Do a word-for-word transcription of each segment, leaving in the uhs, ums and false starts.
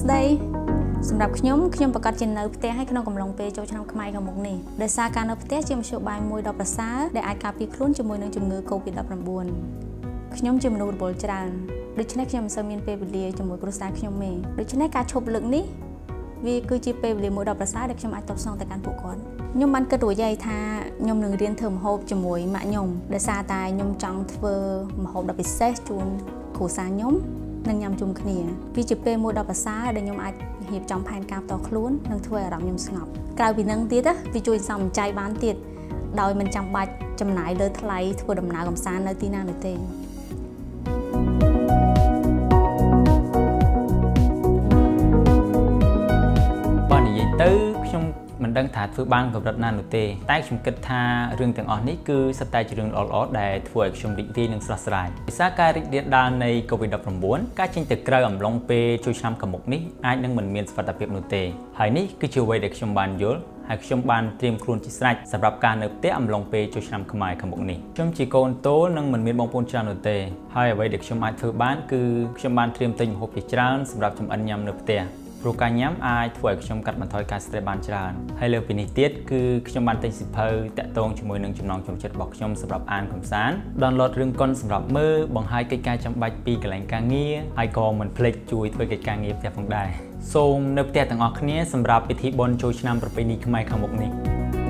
ស្ដីសម្រាប់ខ្ញុំខ្ញុំប្រកាសជានៅផ្ទះឲ្យក្នុងកំឡុងពេលចូលឆ្នាំខ្មែរខាងមុខនេះដោយសារការនៅផ្ទះជាមធ្យោបាយមួយដ៏ប្រសើរដែលអាចការពារខ្លួនជាមួយនឹងជំងឺ កូវីដ ដប់ប្រាំបួន ខ្ញុំជាមនុស្សរវល់ច្រើនដូច្នេះខ្ញុំមិនសូវមានពេលវេលាជាមួយគ្រួសារខ្ញុំទេដូច្នេះការឈប់លើកនេះវាគឺជាពេលវេលាមួយដ៏ប្រសើរដែលខ្ញុំអាចតបស្នងទៅកាន់ពួកគាត់ខ្ញុំបានគិតរួចហើយថាខ្ញុំនឹងរៀនធ្វើម្ហូបជាមួយម៉ាក់ខ្ញុំដោយសារតែខ្ញុំចង់ធ្វើម្ហូបដ៏ពិសេសជូនគ្រួសារខ្ញុំនិងញ៉ាំជុំគ្នាវាជាពេលមួយដ៏ប្រសើរដែលខ្ញុំអាចរៀបចំផែនការផ្ទាល់ខ្លួននិងធ្វើឲ្យអារម្មណ៍ខ្ញុំស្ងប់ក្រៅពីនឹងទៀតវាជួយសន្សំចៃបានទៀតដោយមិនចាំបាច់ចំណាយលើថ្លៃធ្វើដំណើរកម្សាន្តនៅទីណានោះទេបើនិយាយទៅខ្ញុំមិនដឹងថាធ្វើបានកម្រិតណានោះទេតែខ្ញុំគិតថារឿងទាំងអស់នេះគឺសុទ្ធតែជារឿងល្អៗដែលធ្វើឲ្យខ្ញុំរីករាយនិងស្រស់ស្រាយដោយសារការរីករាលដាលនៃ កូវីដ ដប់ប្រាំបួន ការចេញទៅក្រៅអំឡុងពេលចូលឆ្នាំខាងមុខនេះអាចនឹងមិនមានសុវត្ថិភាពនោះទេហើយនេះគឺជាអ្វីដែលខ្ញុំបានយល់ហើយខ្ញុំបានត្រៀមខ្លួនជាស្រេចសម្រាប់ការនៅផ្ទះអំឡុងពេលចូលឆ្នាំខ្មែរខាងមុខនេះខ្ញុំជាកូនតូចនិងមិនមានបងប្អូនច្រើននោះទេហើយអ្វីដែលខ្ញុំអាចធ្វើបានគឺខ្ញុំបានត្រៀមទិញម្ហូបជាច្រើនសម្រាប់ចម្អិនញ៉ាំនៅផ្ទះព្រោះការញ៉ាំអាចធ្វើឲ្យខ្ញុំកាត់បន្ថយការ stress បានច្រើនហើយលើពីនេះទៀតគឺខ្ញុំបានទិញសៀវភៅតាក់ទងជាមួយនឹងចំណងចូលចិត្តរបស់ខ្ញុំសម្រាប់អានកម្សាន្ត download រឿងកុនសម្រាប់មើលបង្ហាញកិច្ចការចាំបាច់ពីកន្លែងការងារហើយក៏មិនភ្លេចជួយធ្វើកិច្ចការងារផ្ទះផងដែរសូមនៅផ្ទះទាំងអស់គ្នាសម្រាប់ពិធីបុណ្យចូលឆ្នាំប្រពៃណីខ្មែរខាងមុខនេះ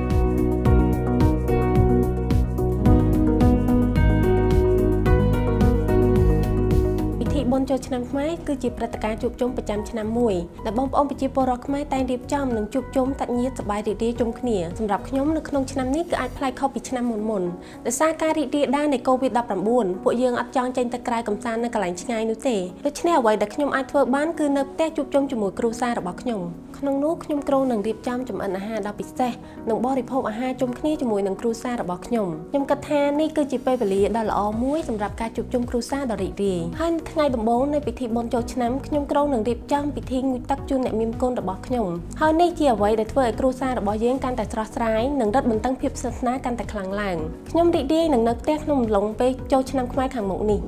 បុណ្យចូលឆ្នាំខ្មែរគឺជាព្រឹត្តិការណ៍ជួបជុំប្រចាំឆ្នាំមួយដែលបងប្អូនប្រជាពលរដ្ឋខ្មែរតែងរៀបចំនិងជួបជុំតាក់ញាតិសប្បាយរីករាយជុំគ្នាសម្រាប់ខ្ញុំនៅក្នុងឆ្នាំនេះគឺអាចប្លែកខុសពីឆ្នាំមុនមុនដោយសារការរីករាលដាលនៃ កូវីដ ដប់ប្រាំបួន ពួកយើងអត់ចង់ចេញទៅក្រៅកម្សាន្តនៅកន្លែងឆ្ងាយនោះទេដូច្នេះអ្វីដែលខ្ញុំអាចធ្វើបានគឺនៅផ្ទះជួបជុំជាមួយគ្រួសាររបស់ខ្ញុំក្នុងនោះខ្ញុំគ្រោងនឹងរៀបចំចម្អិនអាហារដ៏ពិសេសនិងបរិភោគអាហារជុំគ្នាជាមួយនឹងគ្រួសាររបស់ខ្ញុំខ្ញុំគិតថានេះគឺជាពេលវេលាដ៏ល្អមួយសម្រាប់ការជួបជុំគ្រួសារដ៏រីករាយហើយនៅថ្ងៃដំបូងនៃពិធីបុណ្យចូលឆ្នាំខ្ញុំគ្រោងនឹងរៀបចំពិធីងូតទឹកជូនអ្នកមានគុណរបស់ខ្ញុំហើយនេះជាអ្វីដែលធ្វើឲ្យគ្រួសាររបស់យើងកាន់តែស្រស់ស្រាយនិងរឹតបន្តឹងភាពស្និទ្ធស្នាលកាន់តែខ្លាំងឡើងខ្ញុំរីករាយនឹងនៅផ្ទះក្នុងអំឡុងពេលចូលឆ្នាំខ្មែរខាងមុខនេះ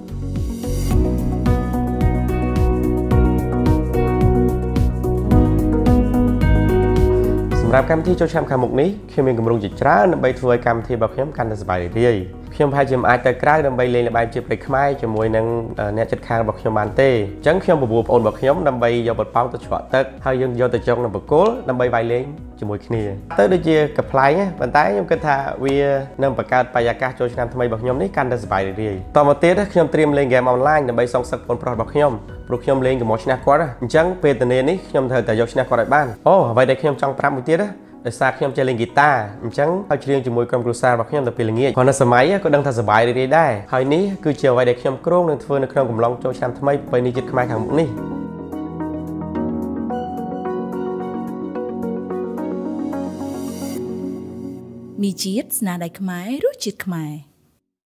សម្រាប់កម្មវិធីចូលឆ្នាំខាងមុខនេះខ្ញុំមានគម្រោងជាច្រើនដើម្បីធ្វើឲ្យកម្មវិធីរបស់ខ្ញុំកាន់តែសប្បាយរីករាយខ្ញុំប្រហែលជាមិនអាចទៅក្រៅដើម្បីលេងល្បែងជាប្រេកខ្មែរជាមួយនឹងអ្នកជិតខាងរបស់ខ្ញុំបានទេអញ្ចឹងខ្ញុំបបួលប្អូនរបស់ខ្ញុំដើម្បីយកបទប៉ោងទៅច្រកទឹកហើយយើងយកទៅចុងនៅបកគលដើម្បីវាយលេងជាមួយគ្នាទៅដូចជាកំ pl ែងប៉ុន្តែខ្ញុំគិតថាវានឹងបង្កើតបរិយាកាសចូលឆ្នាំថ្មីរបស់ខ្ញុំនេះកាន់តែសប្បាយរីករាយតមកទៀតខ្ញុំត្រៀមលេងហ្គេមអនឡាញដើម្បីសងសឹកប្អូនប្រុសរបស់ខ្ញុំព្រោះខ្ញុំលេងកុំមកឈ្នះគាត់អញ្ចឹងពេលតនេនេះខ្ញុំត្រូវតែយកឈ្នះគាត់ឲ្យបានអូអ្វីដែលខ្ញុំចង់ប្រាប់មួយទៀតណាដោយសារខ្ញុំចេះលេងហ្គីតាអញ្ចឹងហើយច្រៀងជាមួយក្រុមគ្រួសាររបស់ខ្ញុំទៅពេលល្ងាចគាត់នៅសម័យក៏ដឹងថាសប្បាយរីករាយដែរហើយនេះគឺជាអ្វីដែលខ្ញុំគ្រោងនឹងធ្វើនៅក្នុងកំឡុងចូលឆ្នាំថ្មីប្រពៃណីជាតិខ្មែរខាងមុខនេះមីជាតិស្នាដៃខ្មែររសជាតិខ្មែរ